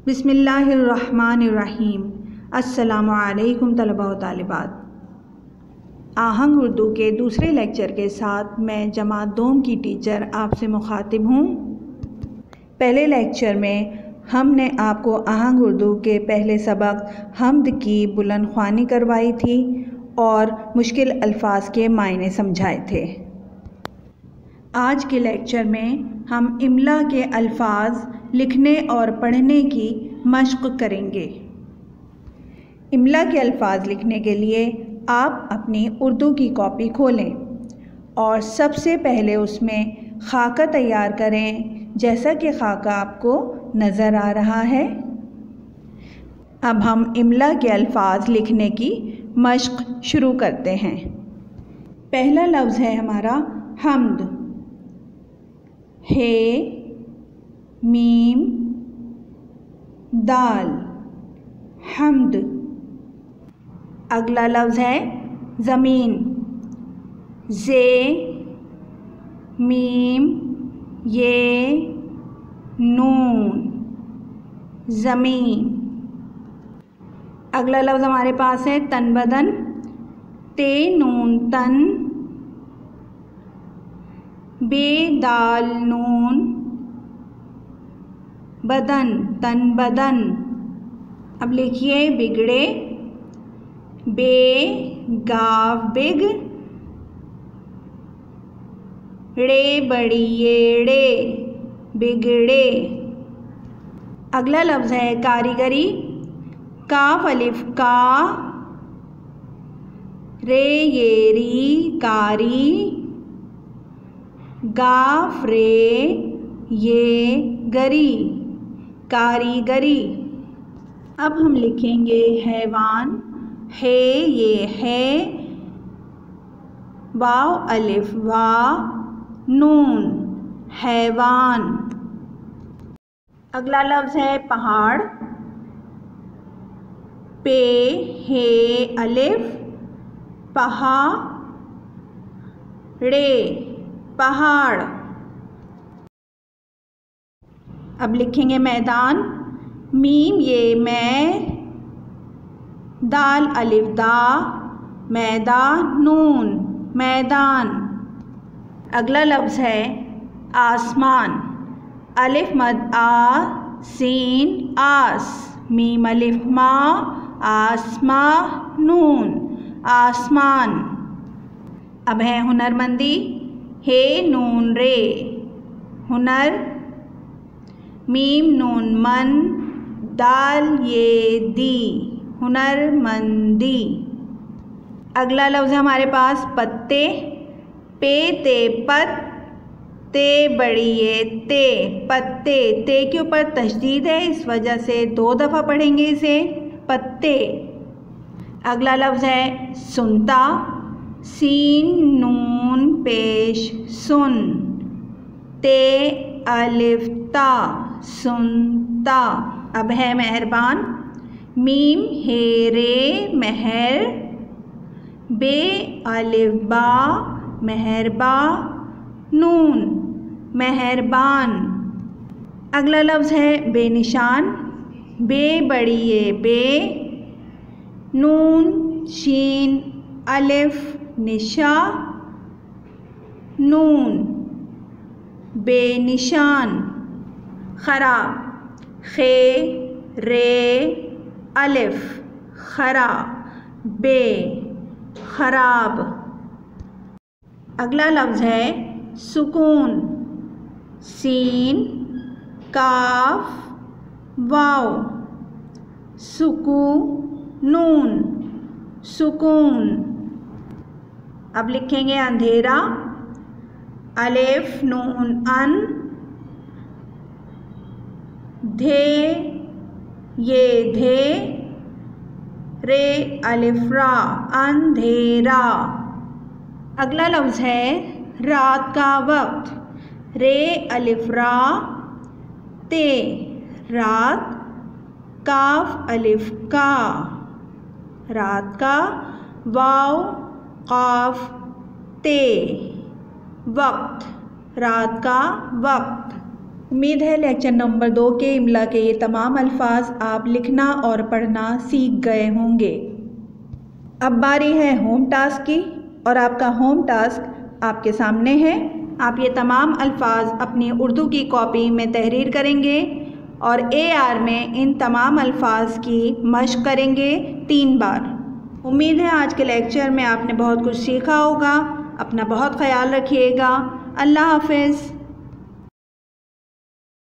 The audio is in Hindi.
बिस्मिल्लाहिर्रहमानिर्रहीम। अस्सलामु अलैकुम तलबा व तालिबात। आहंग उर्दू के दूसरे लेक्चर के साथ मैं जमात दोम की टीचर आपसे मुखातिब हूँ। पहले लेक्चर में हमने आपको आहंग उर्दू के पहले सबक हम्द की बुलंद ख्वानी करवाई थी और मुश्किल अल्फाज के मायने समझाए थे। आज के लेक्चर में हम इमला के अल्फाज लिखने और पढ़ने की मश्क करेंगे। इमला के अल्फाज लिखने के लिए आप अपनी उर्दू की कॉपी खोलें और सबसे पहले उसमें खाका तैयार करें, जैसा कि खाका आपको नज़र आ रहा है। अब हम इमला के अल्फाज लिखने की मश्क शुरू करते हैं। पहला लफ्ज़ है हमारा हम्द। हे मीम दाल हम्द। अगला लफ्ज़ है ज़मीन। ज़े मीम ये नून ज़मीन। अगला लफ्ज़ हमारे पास है तन बदन। ते नून तन बे दाल नून बदन तन बदन। अब लिखिए बिगड़े। बे गाव बिग रे बड़ी येड़े बिगड़े। अगला लफ्ज़ है कारीगरी। काफ अलिफ का रे येरी कारी गाफ रे ये गरी कारीगरी। अब हम लिखेंगे हैवान। है ये है वाव अलिफ वा नून हैवान। अगला लफ्ज़ है पहाड़। पे हे अलिफ पहा ड़े पहाड़। अब लिखेंगे मैदान। मीम ये मैं दाल अलिफ दा मैदान नून मैदान। अगला लफ्ज़ है आसमान। अलिफ मद आ सीन आस मीम अलिफ मा आसमा नून आसमान। अब है हुनरमंदी। हे नून रे हुनर मीम नून मन दाल ये दी हुनरमंदी। अगला लफ्ज़ है हमारे पास पत्ते। पे ते पत ते बड़ी ये ते पत्ते। ते के ऊपर तशदीद है, इस वजह से 2 दफ़ा पढ़ेंगे इसे पत्ते। अगला लफ्ज़ है सुनता। सीन नून पेश सुन ते अलिफ ता सुनता। अब है मेहरबान। मीम हे रे मेहर बे अलिफ बा मेहरबा नून मेहरबान। अगला लफ्ज़ है बेनिशान। बे बड़ी ये बे नून शीन अलिफ निशा नून बेनिशान। खराब। खे रे अलिफ खरा बे खराब। अगला लफ्ज़ है सुकून। सीन काफ वाव सुकू नून सुकून। अब लिखेंगे अंधेरा। अलिफ नून अन धे ये धे रे अलिफ रा अंधेरा। अगला लफ्ज़ है रात का वक्त। रे अलिफ रा ते रात काफ अलिफ का रात का वाव काफ ते वक्त रात का वक्त। उम्मीद है लेक्चर नंबर 2 के इमला के ये तमाम अल्फाज आप लिखना और पढ़ना सीख गए होंगे। अब बारी है होम टास्क की और आपका होम टास्क आपके सामने है। आप ये तमाम अल्फाज अपनी उर्दू की कॉपी में तहरीर करेंगे और AR में इन तमाम अल्फाज की मश्क करेंगे 3 बार। उम्मीद है आज के लेक्चर में आपने बहुत कुछ सीखा होगा। अपना बहुत ख्याल रखिएगा। अल्लाह हाफ़िज़।